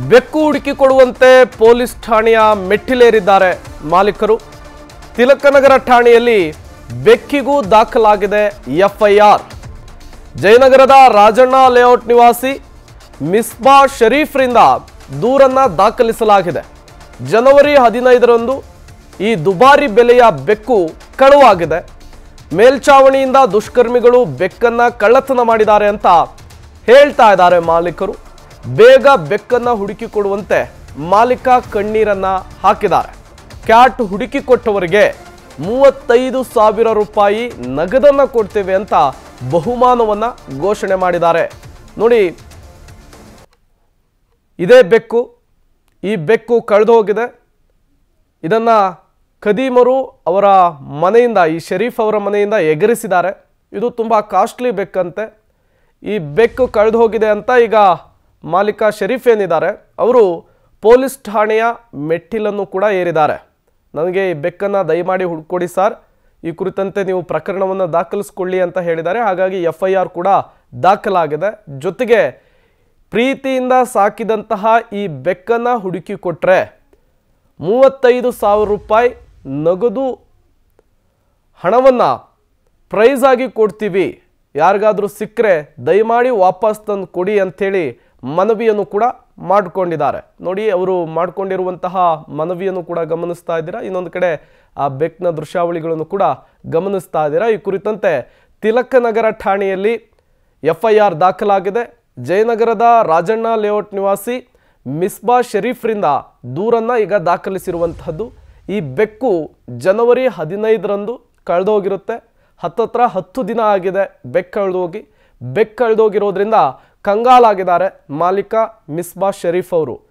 ಬೆಕ್ಕು ಹುಡುಕಿಕೊಡುವಂತೆ ಪೊಲೀಸ್ ಠಾಣೆಯ ಮೆಟ್ಟಿಲೇರಿದ್ದಾರೆ ಮಾಲೀಕರು. ತಿಲಕನಗರ ಠಾಣೆಯಲ್ಲಿ ಬೆಕ್ಕಿಗೂ ದಾಖಲಾಗಿದೆ ಎಫ್ಐಆರ್. ಜಯನಗರದ ರಾಜಣ್ಣ ಲೇಔಟ್ ನಿವಾಸಿ ಮಿಸ್ಬಾ ಶರೀಫ್ರಿಂದ ದೂರನ್ನ ದಾಖಲಿಸಲಾಗಿದೆ. ಜನವರಿ 15ರಂದು ಈ ದುಬಾರಿ ಬೆಲೆಯ ಬೆಕ್ಕು ಕಳುವಾಗಿದೆ. ಮೇಲ್ಚಾವಣಿಯಿಂದ ದುಷ್ಕರ್ಮಿಗಳು ಬೆಕ್ಕನ್ನ ಕಳ್ಳತನ ಮಾಡಿದ್ದಾರೆ ಅಂತ ಹೇಳ್ತಾ ಇದ್ದಾರೆ ಮಾಲೀಕರು. ಬೇಗ ಬೆಕ್ಕನ್ನ ಹುಡುಕಿಕೊಡುವಂತೆ ಮಾಲೀಕ ಕಣ್ಣೀರನ್ನ ಹಾಕಿದ್ದಾರೆ. ಕ್ಯಾಟ್ ಹುಡುಕಿಕೊಟ್ಟವರಿಗೆ 35,000 ರೂಪಾಯಿ ನಗದನ್ನ ಕೊಡ್ತೇವೆ ಅಂತ ಬಹುಮಾನವನ್ನ ಘೋಷಣೆ ಮಾಡಿದ್ದಾರೆ. ನೋಡಿ, ಇದೇ ಬೆಕ್ಕು. ಈ ಬೆಕ್ಕು ಕಳೆದು ಹೋಗಿದೆ. ಇದನ್ನ ಖದೀಮರು ಅವರ ಮನೆಯಿಂದ, ಈ ಶರೀಫ್ ಅವರ ಮನೆಯಿಂದ ಎಗರಿಸಿದ್ದಾರೆ. ಇದು ತುಂಬ ಕಾಸ್ಟ್ಲಿ ಬೆಕ್ಕಂತೆ. ಈ ಬೆಕ್ಕು ಕಳೆದು ಹೋಗಿದೆ ಅಂತ ಈಗ ಮಾಲೀಕ ಶರೀಫ್ ಏನಿದ್ದಾರೆ ಅವರು ಪೊಲೀಸ್ ಠಾಣೆಯ ಮೆಟ್ಟಿಲನ್ನು ಕೂಡ ಏರಿದ್ದಾರೆ. ನನಗೆ ಈ ಬೆಕ್ಕನ್ನು ದಯಮಾಡಿ ಹುಡುಕೊಡಿ ಸರ್, ಈ ಕುರಿತಂತೆ ನೀವು ಪ್ರಕರಣವನ್ನು ದಾಖಲಿಸ್ಕೊಳ್ಳಿ ಅಂತ ಹೇಳಿದ್ದಾರೆ. ಹಾಗಾಗಿ FIR ಕೂಡ ದಾಖಲಾಗಿದೆ. ಜೊತೆಗೆ ಪ್ರೀತಿಯಿಂದ ಸಾಕಿದಂತಹ ಈ ಬೆಕ್ಕನ್ನು ಹುಡುಕಿ ಕೊಟ್ಟರೆ 35,000 ರೂಪಾಯಿ ನಗದು ಹಣವನ್ನು ಪ್ರೈಸ್ ಆಗಿ ಕೊಡ್ತೀವಿ, ಯಾರಿಗಾದರೂ ಸಿಕ್ಕರೆ ದಯಮಾಡಿ ವಾಪಸ್ ತಂದು ಕೊಡಿ ಅಂಥೇಳಿ ಮನವಿಯನ್ನು ಕೂಡ ಮಾಡಿಕೊಂಡಿದ್ದಾರೆ. ನೋಡಿ, ಅವರು ಮಾಡಿಕೊಂಡಿರುವಂತಹ ಮನವಿಯನ್ನು ಕೂಡ ಗಮನಿಸ್ತಾ ಇದ್ದೀರಾ. ಇನ್ನೊಂದು ಕಡೆ ಆ ಬೆಕ್ನ ದೃಶ್ಯಾವಳಿಗಳನ್ನು ಕೂಡ ಗಮನಿಸ್ತಾ ಇದ್ದೀರಾ. ಈ ಕುರಿತಂತೆ ತಿಲಕನಗರ ಠಾಣೆಯಲ್ಲಿ FIR ದಾಖಲಾಗಿದೆ. ಜಯನಗರದ ರಾಜಣ್ಣ ಲೇಔಟ್ ನಿವಾಸಿ ಮಿಸ್ಬಾ ಶರೀಫ್ರಿಂದ ದೂರನ್ನು ಈಗ ದಾಖಲಿಸಿರುವಂತಹದ್ದು. ಈ ಬೆಕ್ಕು ಜನವರಿ 15ರಂದು ಕಳೆದೋಗಿರುತ್ತೆ. ಹತ್ತತ್ರ 10 ದಿನ ಆಗಿದೆ ಬೆಕ್ಕು ಕಳೆದೋಗಿ. ಬೆಕ್ಕು ಕಳೆದೋಗಿರೋದ್ರಿಂದ ಕಂಗಾಲಾಗಿದ್ದಾರೆ ಮಾಲೀಕ ಮಿಸ್ಬಾ ಶರೀಫ್ ಅವರು.